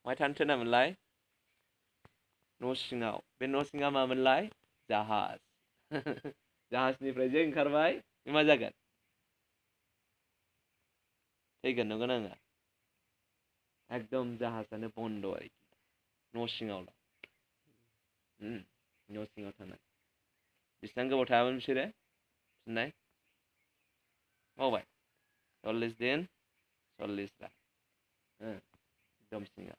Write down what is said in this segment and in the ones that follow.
महाय थानो थिनामोनलाय न' सिङाव बे न' सिङा मामोनलाय जाहाज जाहाजनिफ्राय जे ओंखारबाय बे मा जागोन थैगोन नंगौ ना नङा एकदम जाहाजानो बन्द आरोखि न' सिङावल' न' सिङाव थानाय बेसेबां गोबाव थायामोन बिसोरो फिननाय मावबाय 40 दिन 40 रात एकदम सिङाव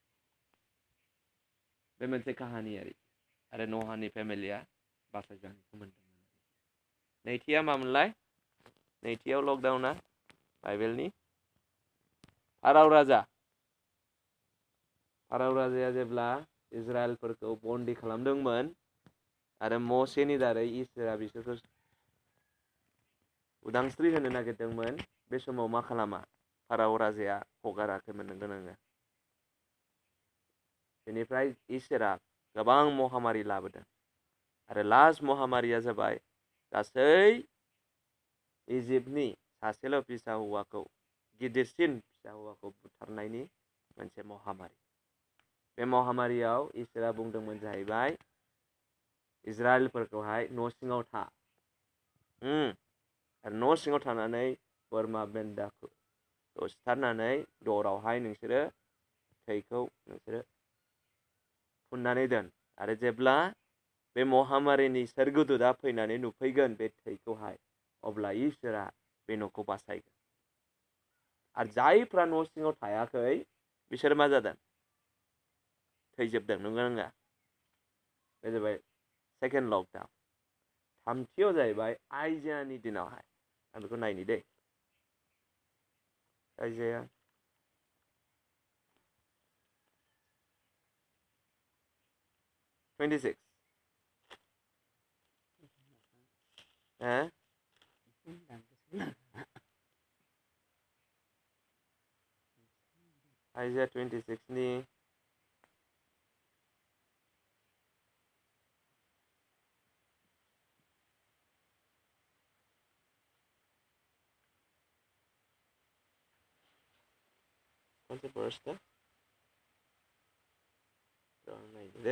बे मोनसे काहानि आरो नहानि फेमिलिया बासायजानायखौ मोनदोंमोन नैथिया मामोनलाय नैथियाव लकडाउना बाइबेलनि फाराव राजाया जेब्ला इजराइलफोरखौ बन्दी खालामदोंमोन आरो मसेनि दारै इसोरा बिसोरखौ उदांस्रि होनो नागिरदोंमोन बे समाव मा खालामा फाराव राजाया हगाराखैमोन नंगौ नङा बेनिफ्राय इसोरा गोबां महामारि लाबोदों आरो लास्ट महामारिया जाबाय गासै इजिप्टनि सासेल' फिसा हौवाखौ गिदिरसिन फिसा हौवाखौ बुथारनायनि मोनसे महामारि बे महामारियाव इसोरा बुंदोंमोन जाहैबाय इजराइलफोरखौहाय न' सिङाव था आरो न' सिङाव थानानै बोरमा बेन्दाखौ सिथारनानै दरावहाय नोंसोरो थैखौ नोंसोरो फुननानै दोन आरो जेब्ला बे महामारिनि सोरगोदूतआ फैनानै नुफैगोन बे थैखौहाय अब्ला इसोरा बे न'खौ बासायगोन आरो जायफ्रा न' सिङाव थायाखै बिसोर मा जादों थैजोबदों नंगौ नङा बे जाबाय सेकेन्ड लकडाउन थामथियाव जाहैबाय आइजायानि दिनावहाय आं बेखौ नायनि दै आइजाया आइजाया 26 नि कौन से वर्ष था नहीं दे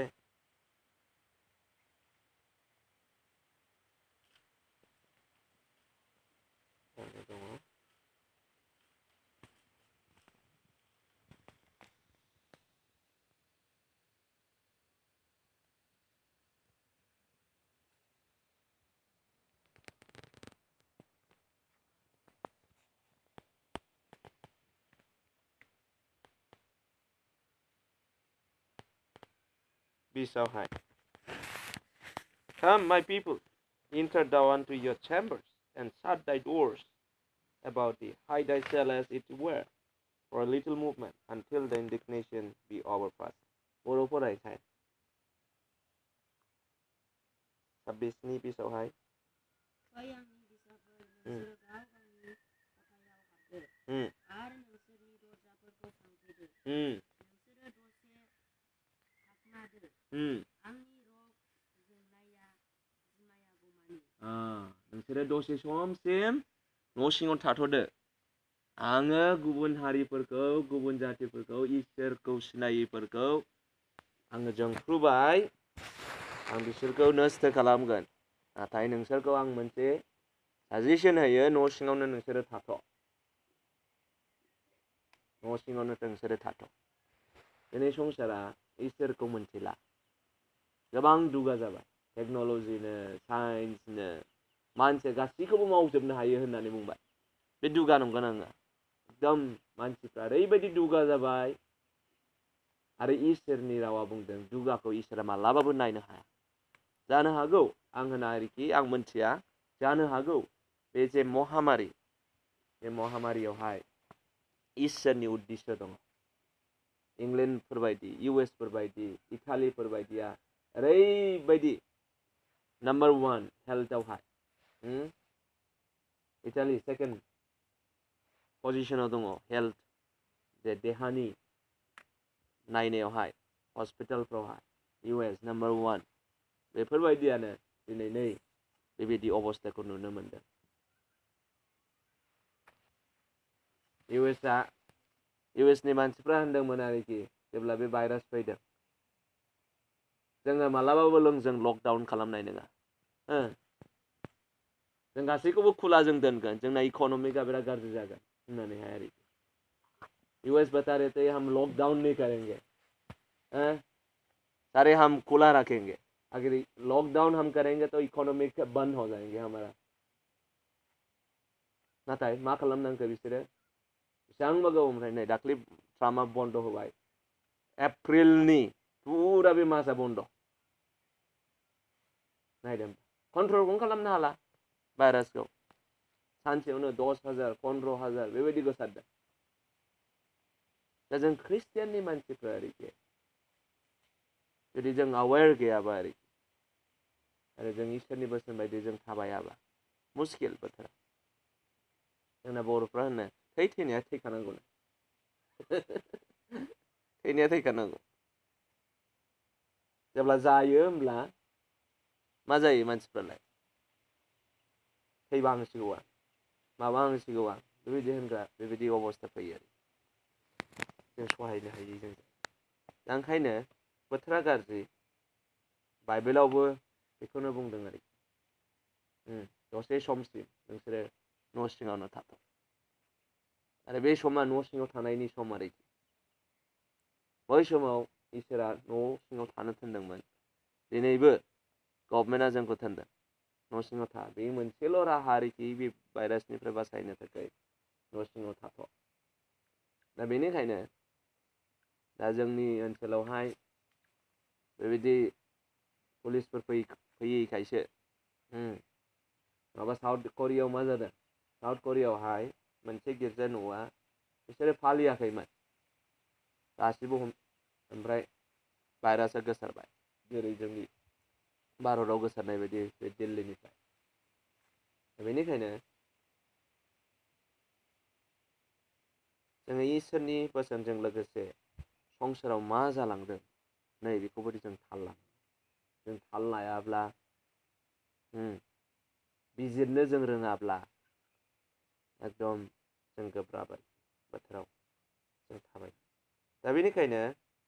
Bisauhai. Come, my people, enter thou unto your chambers, and shut thy doors about thee. Hide thyself as it were, for a little movement, until the indignation be overpassed. बर'फोराय थाय 26 नि बिसावहाय नोंसोरो दसे समसिम न' सिङाव थाथ'दो आङो गुबुन हारिफोरखौ गुबुन जातिफोरखौ इसोरखौ सिनायिफोरखौ आङो जोंख्रुबाय आं बिसोरखौ नस्थ' खालामगोन नाथाय नोंसोरखौ आं मोनसे साजेसन होयो न' सिङावनो नोंसोरो थाथ' न' सिङावनो नोंसोरो थाथ' दिनै संसारा इसोरखौ मोनथिला गोबां दुगा जाबाय टेक्न'लजिनो साइन्सनो मानसिया गासैखौबो मावजोबनो हायो होननानै बुंबाय बे दुगा नंगौ नङा एकदम मानसिफ्रा ओरैबायदि दुगा जाबाय आरो इसोरनि रावा बुंदों दुगाखौ इसोरा मालाबाबो नायनो हाया जानो हागौ आं होना आरोखि आं मोनथिया जानो हागौ बे जे महामारि बे महामारियावहाय इसोरनि उद्देश्य दङ इंलेन्डफोरबायदि इउएसफोरबायदि इटालिफोरबायदिया ओरैबायदि नम्बर 1 हेल्थआवहाय इटाली सेकेन्ड पजिशनाव दङ हेल्थ जे देहानि नायनायावहाय हस्पिटालफ्रावहाय इउएस नम्बर 1 बेफोरबायदियानो दिनै नै बेबायदि अबस्थाखौ नुनो मोनदों इउएसनि मानसिफ्रा होनदोंमोन आरोखि जेब्ला बे भाइरास फैदों जोङो मालाबाबो जों लकडाउन खालामनाय नङा जों गासैखौबो खुला जों दोनगोन जोंना इक'नमिकआ बिराद गाज्रि जागोन होननानैहाय आरोखि यूएस बता रहे थे हम लॉकडाउन नहीं करेंगे सारे हम खुला रखेंगे अगर लॉकडाउन हम करेंगे तो इकोनॉमिक बंद हो जाएंगे हमारा नाथाय मा खालामनांगौ बिसोरो बेसेबांबा गोबावनिफ्राय नै दाख्लै ट्राम्पआ बन्द होबाय एप्रिलनि पुरा बे मासआ बन्द नायदों कन्ट्रलखौनो खालामनो हाला भाइरासखौ सानसेयावनो 10,000 15,000 बेबायदि गोसारदों दा जों ख्रिस्टियाननि मानसिफ्रा आरोखि जुदि जों अवेर गैयाबा आरोखि आरो जों इसोरनि बोसोन बायदि जों थाबायाबा मुस्किल बोथोरा जोंना बर'फ्रा होनो थैनाया थैखानांगौ थैनाया थैखानांगौ जेब्ला जायो होमब्ला मा जायो मानसिफ्रालाय थैबा हांसिगौ आं माबा हांसिगौ आं बेबायदि होनग्रा बेबायदि अबस्था फैयो आरो जों सहायनो हायै जों दा ओंखायनो बोथोरा गाज्रि बाइबेलावबो बेखौनो बुंदों आरोखि दसे समसिम नोंसोरो न' सिङावनो थाथ' आरो बे समा न' सिङाव थानायनि सम आरोखि बै समाव इसोरा न' सिङाव थानो थिनदोंमोन दिनैबो गभर्नमेन्टआ जोंखौ थिनदों न' सिङाव था बे मोनसेल' राहा आरोखि बे भाइरासनिफ्राय बासायनो थाखाय न' सिङाव थाथ' दा बेनिखायनो दा जोंनि ओनसोलावहाय बेबायदि पुलिसफोर फैयैखायसो माबा साउथ करियायाव मा जादों साउथ करियायावहाय मोनसे गिर्जा न'आ बिसोरो फालियाखैमोन गासिबो ओमफ्राय भाइरासआ गोसारबाय जेरै जोंनि भारताव गोसारनाय बायदि बे दिल्लीनिफ्राय बेनिखायनो जोङो इसोरनि बोसोनजों लोगोसे संसाराव मा जालांदों नै बेखौबो जों थाल लानांगौ जों थाल लायाब्ला बिजिरनो जों रोङाब्ला एकदम जों गोब्राब बोथोराव जों थाबाय दा बेनिखायनो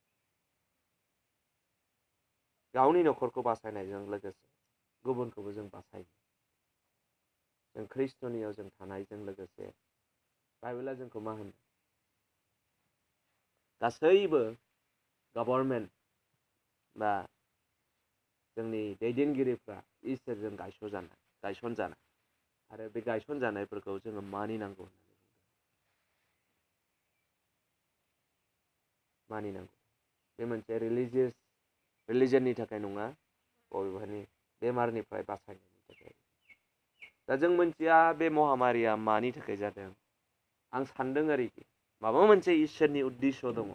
गावनि न'खरखौ बासायनायजों लोगोसे गुबुनखौबो जों बासायो जों ख्रिस्ट'नियाव जों थानायजों लोगोसे बाइबेला जोंखौ मा होनो गासैबो गभर्नमेन्ट बा जोंनि दैदेनगिरिफ्रा इसोरजों गायसनजानाय आरो बे गायसनजानायफोरखौ जोङो मानिनांगौ मानिनांगौ बे मोनसे रिलिजननि थाखाय नङा बबेबानि बेमारनिफ्राय बासायनायनि थाखाय दा जों मोनथिया बे महामारिया मानि थाखाय जादों आं सानदों आरोखि माबा मोनसे इसोरनि उद्देश्य दङ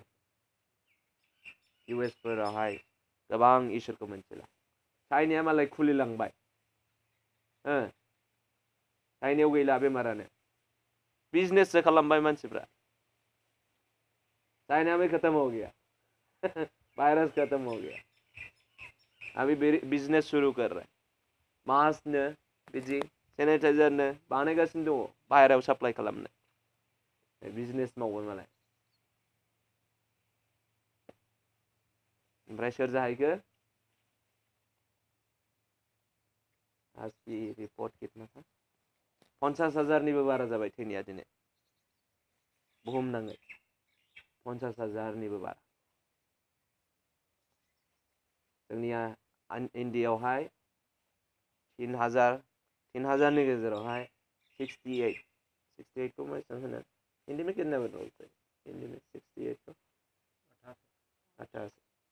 इउएस फोरावहाय गोबां इसोरखौ मोनथिला चाइनाया मालाय खुलिलांबाय चाइनायाव गैला बेमारानो बिजनेससो खालामबाय मानसिफ्रा चाइना में खत्म हो गया वायरस खत्म हो गया अभी बिजनेस शुरू कर रहा है मास्क नो बिदि सैनिटाइजार नो बानायगासिनो दङ बाहेरायाव साप्लाय खालामनो बिजनेस मावो मालाय ओमफ्राय सोर जाहैखो आज की रिपोर्ट कितना था 50,000निबो बारा जाबाय थैनाया दिनै बुहुमनाङै 50,000निबो बारा जोंनिया इन्डियायावहाय 3,000नि गेजेरावहाय 68 को मैं होनो हिंदी में कितना बोलते हैं हिंदी में 68 को 88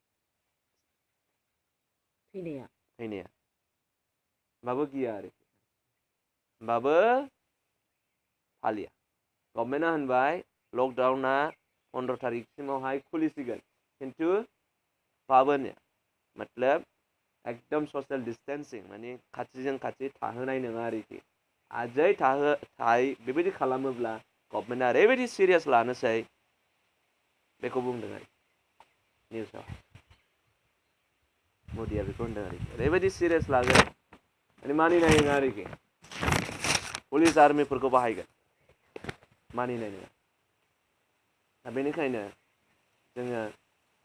थैनाया होमबाबो गिया आरोखि होमबाबो फालिया गभर्नमेन्टआ होनबाय लकडाउना 15 तारिखसिमावहाय खुलिसिगोन खिन्थु पाबोनो मतलब एकदम ससियेल डिस्टेंसिं माने खाथिजों खाथि थाहोनाय नङा आरोखि आजै बेबायदि खालामोब्ला गभर्नमेन्टआ ओरैबायदि सिरियास लानोसै बेखौ बुंदों आरोखि निउसाव मोदिया बेखौ होनदों आरोखि ओरैबायदि सिरियास लागोन माने मानिनाय नङा आरोखि पुलिस आर्मिफोरखौ बाहायगोन मानिनाय नङा दा बेनिखायनो जोङो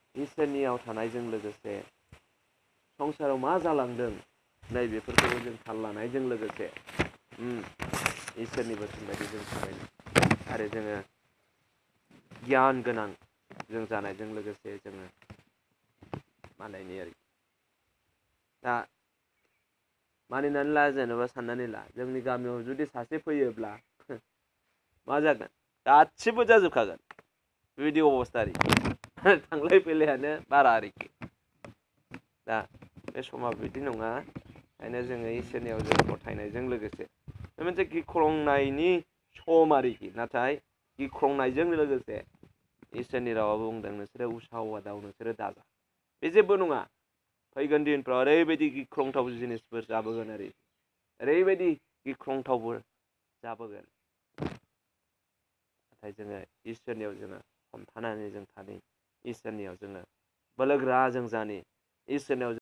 इसोरनियाव थानायजों लोगोसे संसाराव मा जालांदों नैबेफोरखौबो जों थाल लानायजों लोगोसे इसोरनि बोसोन बायदि जों थाबायनो आरो जोङो गियान गोनां जों जानायजों लोगोसे जोङो मालायनि आरोखि दा मानिनानै ला जेनेबा साननानै ला जोंनि गामियाव जुदि सासे फैयोब्ला मा जागोन गासिबो जाजोबखागोन बेबायदि अबस्था आरोखि थांलाय फैलायानो बारा आरोखि दा बे समा बिदि नङा ओंखायनो जोङो इसोरनियाव जों फोथायनायजों लोगोसे बे मोनसे गिख्रंनायनि सम आरोखि नाथाय गिख्रंनायजों लोगोसे इसोरनि रावाबो बुंदों नोंसोरो उसा उवादाव नोंसोरो दाजा बे जेबो नङा फैगोन दिनफ्राव ओरैबायदि गिख्रंथाव जिनिसफोर जाबोगोन आरोखि ओरैबायदि गिख्रंथावबो जाबोगोन नाथाय जोङो इसोरनियाव जोङो हमथानानै जों थानि इसोरनियाव जोङो बोलोगोरा जों जानि इसोरनियाव